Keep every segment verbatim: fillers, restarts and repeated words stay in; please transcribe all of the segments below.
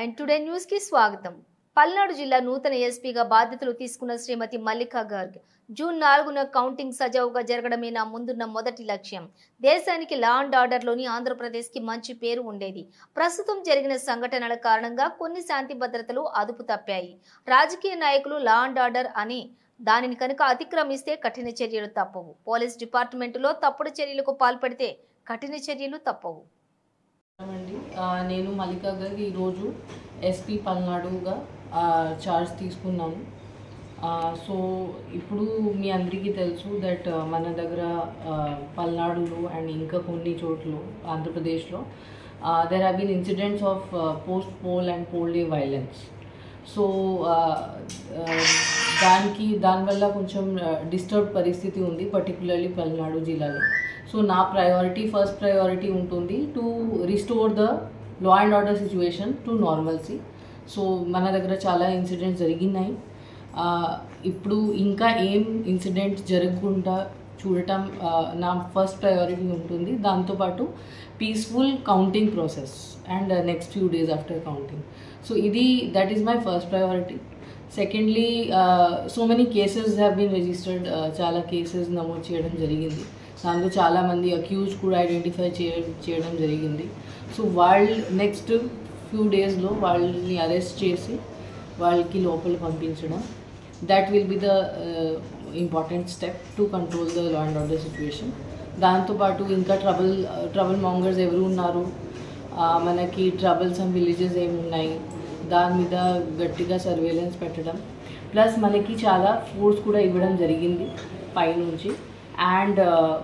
Nine today news కి స్వాగతం. పల్నాడు జిల్లా నూతన ఎస్పీగా బాధ్యతలు తీసుకున్న శ్రీమతి మల్లికా గార్గ్ జూన్ నాలుగున కౌంటింగ్ సజావుగా జరగడమే నా ముందున్న మొదటి లక్ష్యం. దేశానికి లా అండ్ ఆర్డర్లోని ఆంధ్రప్రదేశ్కి మంచి పేరు ఉండేది. ప్రస్తుతం జరిగిన సంఘటనల కారణంగా కొన్ని శాంతి భద్రతలు అదుపు తప్పాయి. రాజకీయ నాయకులు లా అండ్ ఆర్డర్ అని దానిని కనుక అతిక్రమిస్తే కఠిన చర్యలు తప్పవు. పోలీస్ డిపార్ట్మెంటులో తప్పుడు చర్యలకు పాల్పడితే కఠిన చర్యలు తప్పవు. నేను మల్లికా గారికి ఈరోజు ఎస్పీ పల్నాడుగా చార్జ్ తీసుకున్నాను. సో ఇప్పుడు మీ అందరికీ తెలుసు దట్ మన దగ్గర పల్నాడులో అండ్ ఇంకా కొన్ని చోట్ల ఆంధ్రప్రదేశ్లో there have been incidents of post poll and poll day violence. So దానికి దానివల్ల కొంచెం డిస్టర్బ్ పరిస్థితి ఉంది, పర్టికులర్లీ పల్నాడు జిల్లాలో. సో నా ప్రయారిటీ ఫస్ట్ ప్రయారిటీ ఉంటుంది to restore the law and order situation to normalcy. So మన దగ్గర చాలా ఇన్సిడెంట్స్ జరిగినాయి. ఇప్పుడు ఇంకా ఏం ఇన్సిడెంట్ జరగకుండా చూడటం నా ఫస్ట్ ప్రయారిటీ ఉంటుంది. దాంతోపాటు peaceful counting process and next few days after counting. So ఇది that is my first priority. Secondly so many cases have been registered. చాలా కేసెస్ నమోదు చేయడం జరిగింది. దాంట్లో చాలామంది అక్యూజ్ కూడా ఐడెంటిఫై చేయ చేయడం జరిగింది. సో వాళ్ళు నెక్స్ట్ ఫ్యూ డేస్లో వాళ్ళని అరెస్ట్ చేసి వాళ్ళకి లోపల పంపించడం, that will be the important step to control the law and order situation. దాంతోపాటు ఇంకా ట్రబుల్ ట్రబుల్ మాంగర్స్ ఎవరు ఉన్నారు, మనకి ట్రబుల్సమ్ విలేజెస్ ఏమి ఉన్నాయి, దాని మీద గట్టిగా సర్వేలెన్స్ పెట్టడం, ప్లస్ మనకి చాలా ఫోర్స్ కూడా ఇవ్వడం జరిగింది పైనుంచి. And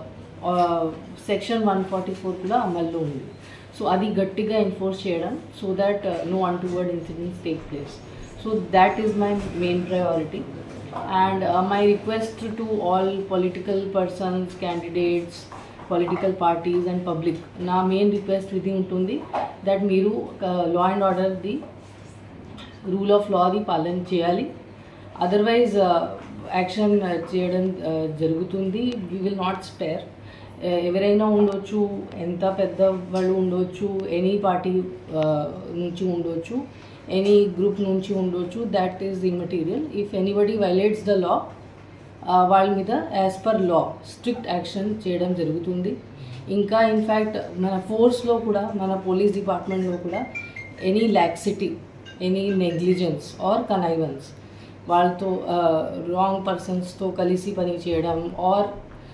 section one forty four కూడా అమల్లో ఉంది. సో అది గట్టిగా ఎన్ఫోర్స్ చేయడం so that no untoward incidents take place. So that is my main priority. And my request to all political persons, candidates, political parties and public, నా main request ఇది ఉంటుంది that మీరు లా అండ్ ఆర్డర్ది, rule of లాది పాలన చేయాలి. Otherwise action చేయడం జరుగుతుంది. We will not spare. ఎవరైనా ఉండొచ్చు, ఎంత పెద్ద వాళ్ళు ఉండొచ్చు, ఎనీ పార్టీ నుంచి ఉండొచ్చు, ఎనీ గ్రూప్ నుంచి ఉండొచ్చు, that is immaterial. If anybody violates the law, వాళ్ళ మీద as per law strict action చేయడం జరుగుతుంది. ఇంకా ఇన్ఫ్యాక్ట్ మన ఫోర్స్లో కూడా, మన పోలీస్ డిపార్ట్మెంట్లో కూడా any laxity, any negligence or connivance, వాళ్ళతో రాంగ్ పర్సన్స్తో కలిసి పని చేయడం ఆర్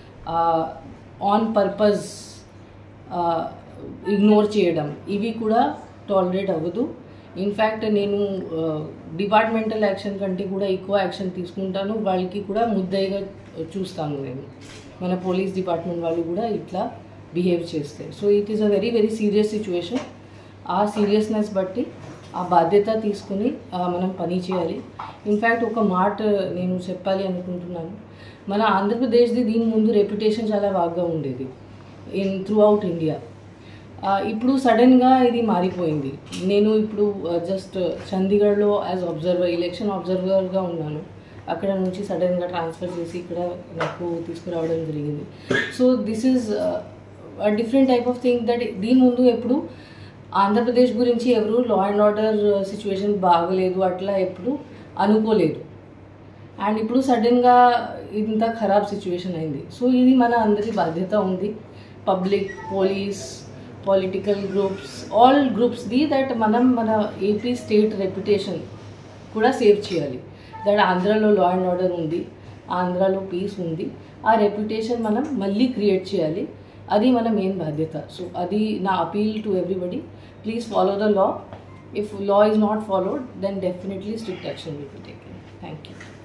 ఆన్ పర్పస్ ఇగ్నోర్ చేయడం, ఇవి కూడా టాలరేట్ అవ్వదు. ఇన్ఫ్యాక్ట్ నేను డిపార్ట్మెంటల్ యాక్షన్ కంటే కూడా ఎక్కువ యాక్షన్ తీసుకుంటాను. వాళ్ళకి కూడా ముద్దయిగా చూస్తాను నేను, మన పోలీస్ డిపార్ట్మెంట్ వాళ్ళు కూడా ఇట్లా బిహేవ్ చేస్తే. So it is a very very serious situation. ఆ సీరియస్నెస్ బట్టి ఆ బాధ్యత తీసుకుని మనం పని చేయాలి. ఇన్ఫ్యాక్ట్ ఒక మాట నేను చెప్పాలి అనుకుంటున్నాను. మన ఆంధ్రప్రదేశ్ది దీని ముందు రెప్యుటేషన్ చాలా బాగా ఉండేది ఇన్ త్రూ అవుట్ ఇండియా. ఇప్పుడు సడన్గా ఇది మారిపోయింది. నేను ఇప్పుడు జస్ట్ చండీగఢ్లో యాజ్ అబ్జర్వర్, ఎలక్షన్ అబ్జర్వర్గా ఉన్నాను. అక్కడ నుంచి సడన్గా ట్రాన్స్ఫర్ చేసి ఇక్కడ నాకు తీసుకురావడం జరిగింది. So this is different type of thing that దీని ముందు ఎప్పుడు ఆంధ్రప్రదేశ్ గురించి ఎవరు లా అండ్ ఆర్డర్ సిచ్యువేషన్ బాగలేదు అట్లా ఎప్పుడు అనుకోలేదు. అండ్ ఇప్పుడు సడన్గా ఇంత ఖరాబ్ సిచ్యువేషన్ అయింది. సో ఇది మన అందరి బాధ్యత ఉంది, public, police, political groups, all గ్రూప్స్ది, దట్ మనం మన ఏపీ స్టేట్ రెప్యుటేషన్ కూడా సేవ్ చేయాలి. దట్ ఆంధ్రాలో లా అండ్ ఆర్డర్ ఉంది, ఆంధ్రాలో పీస్ ఉంది, ఆ రెప్యుటేషన్ మనం మళ్ళీ క్రియేట్ చేయాలి. అది మన మెయిన్ బాధ్యత. సో అది నా appeal to everybody. Please follow the law. If law is not followed, then definitely strict action will be taken. Thank you.